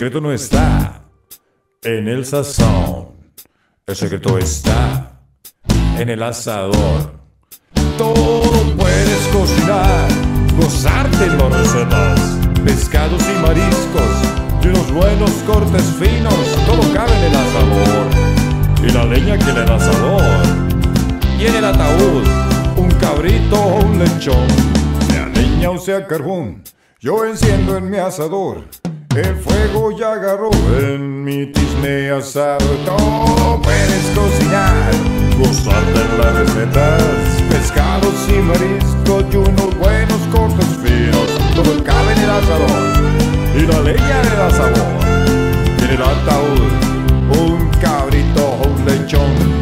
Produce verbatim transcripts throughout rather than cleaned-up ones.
secreto no está en el sazón, el secreto está en el asador. Todo puedes cocinar, gozarte en las recetas, pescados y mariscos y unos buenos cortes finos, todo cabe en el asador. Y la leña que le da sabor, y en el ataúd un cabrito o un lechón, sea leña o sea carbón, yo enciendo en mi asador. El fuego ya agarró en mi tizne asado. Todo puedes cocinar, gozarte en las recetas, pescados y mariscos y unos buenos cortes finos, todo cabe en el asador. Y la leña le da sabor, y en el ataúd un cabrito o un lechón.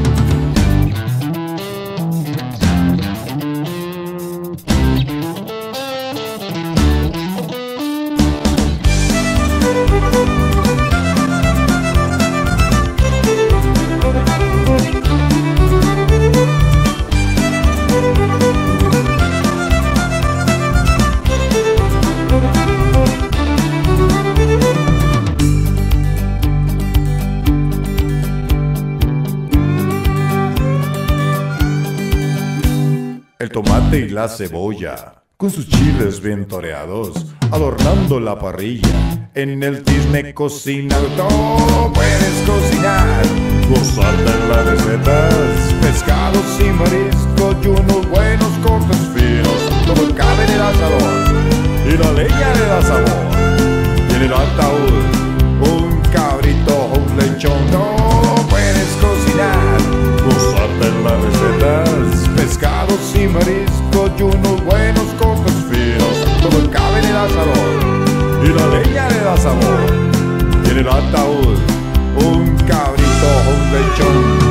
El tomate y la cebolla, con sus chiles bien toreados, adornando la parrilla, en el tizne cocina. Todo puedes cocinar, gozarte en las recetas, pescados y mariscos y unos buenos cortes finos, todo cabe en el asador. Y la leña le da sabor, y en el ataúd un cabrito o un lechón. Todo puedes cocinar, gozarte en las recetas, pescados y mariscos y unos buenos cortes finos, todo cabe en el asador. Y la leña le da sabor, y en el ataúd un cabrito o un lechón.